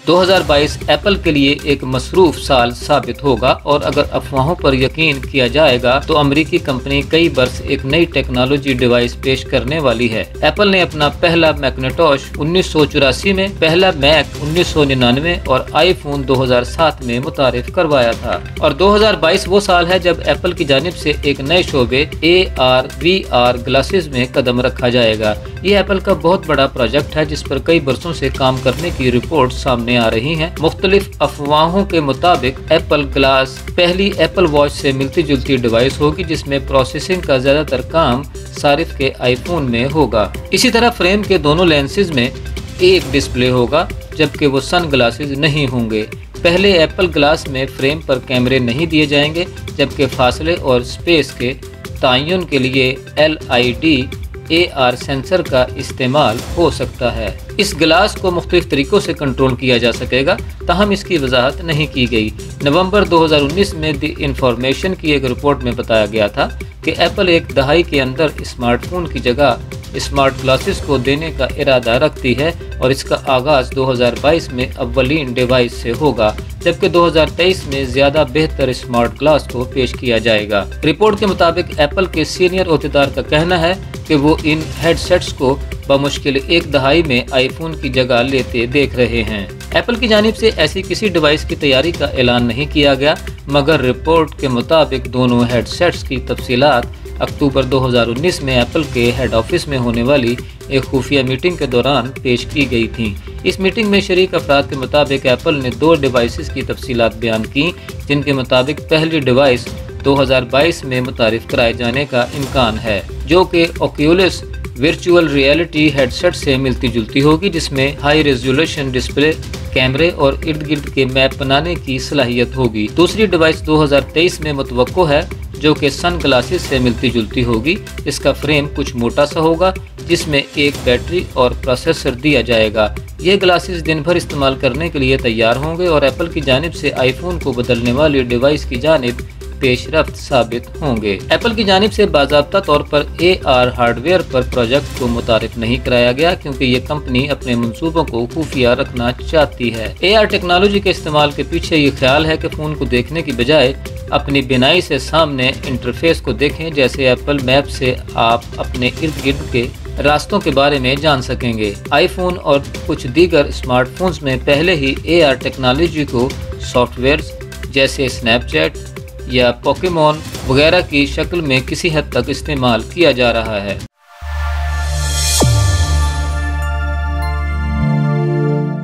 2022 Apple के लिए एक मसरूफ साल साबित होगा और अगर अफवाहों पर यकीन किया जाएगा तो अमेरिकी कंपनी कई बरस एक नई टेक्नोलॉजी डिवाइस पेश करने वाली है। एप्पल ने अपना पहला मैकनेटोश 1984 में, पहला मैक 1999 और आईफोन 2007 में मुतारिफ करवाया था। और 2022 वो साल है जब एप्पल की जानिब से एक नए शोबे AR/VR ग्लासेस में कदम रखा जाएगा। ये एप्पल का बहुत बड़ा प्रोजेक्ट है जिस पर कई बरसों से काम करने की रिपोर्ट सामने आ रही हैं। मुख्तलिफ अफवाहों के मुताबिक एप्पल ग्लास पहली एप्पल वॉच से मिलती जुलती डिवाइस होगी जिसमें प्रोसेसिंग का ज्यादातर काम सारिफ के आईफोन में होगा। इसी तरह फ्रेम के दोनों लेंसेज में एक डिस्प्ले होगा जबकि वो सन ग्लासेज नहीं होंगे। पहले एप्पल ग्लास में फ्रेम पर कैमरे नहीं दिए जाएंगे जबकि फासले और स्पेस के तयन के लिए LID AR सेंसर का इस्तेमाल हो सकता है। इस ग्लास को मुख्तलिफ तरीकों से कंट्रोल किया जा सकेगा, ताहम इसकी वजाहत नहीं की गई। नवंबर 2019 में द इंफॉर्मेशन की एक रिपोर्ट में बताया गया था कि एप्पल एक दहाई के अंदर स्मार्टफोन की जगह स्मार्ट ग्लासेस को देने का इरादा रखती है और इसका आगाज 2022 में अव्वलीन डिवाइस से होगा, जबकि 2023 में ज्यादा बेहतर स्मार्ट ग्लास को पेश किया जाएगा। रिपोर्ट के मुताबिक एप्पल के सीनियर ओहदेदार का कहना है कि वो इन हेडसेट्स को बमुश्किल एक दहाई में आईफोन की जगह लेते देख रहे हैं। एप्पल की जानिब से ऐसी किसी डिवाइस की तैयारी का ऐलान नहीं किया गया, मगर रिपोर्ट के मुताबिक दोनों हेडसेट्स की तफसीलात अक्टूबर 2019 में एप्पल के हेड ऑफिस में होने वाली एक खुफिया मीटिंग के दौरान पेश की गई थी। इस मीटिंग में शरीक अफराद के मुताबिक एप्पल ने 2 डिवाइसेस की तफसीलात बयान की जिनके मुताबिक पहली डिवाइस 2022 में मुतारिफ कराए जाने का इम्कान है, जो कि ओक्यूलस वर्चुअल रियलिटी हेडसेट से मिलती जुलती होगी, जिसमें हाई रेजोल्यूशन डिस्प्ले, कैमरे और इर्द गिर्द के मैप बनाने की सलाहियत होगी। दूसरी डिवाइस 2023 में मुतवक्को है जो कि सन ग्लासेस से मिलती जुलती होगी। इसका फ्रेम कुछ मोटा सा होगा जिसमें एक बैटरी और प्रोसेसर दिया जाएगा। ये ग्लासेस दिन भर इस्तेमाल करने के लिए तैयार होंगे और एप्पल की जानिब से आईफोन को बदलने वाली डिवाइस की जानिब पेशरफ्त साबित होंगे। एप्पल की जानिब से बाज़ाब्ता तौर पर AR हार्डवेयर पर प्रोजेक्ट को मुतारिफ नहीं कराया गया क्योंकि ये कंपनी अपने मंसूबों को खुफिया रखना चाहती है। AR टेक्नोलॉजी के इस्तेमाल के पीछे ये ख्याल है कि फ़ोन को देखने की बजाय अपनी बिनाई से सामने इंटरफेस को देखें, जैसे एप्पल मैप से आप अपने इर्द गिर्द के रास्तों के बारे में जान सकेंगे। आईफोन और कुछ दीगर स्मार्टफोन्स में पहले ही AR टेक्नोलॉजी को सॉफ्टवेयर जैसे स्नैपचैट या पोकेमॉन वगैरह की शक्ल में किसी हद तक इस्तेमाल किया जा रहा है।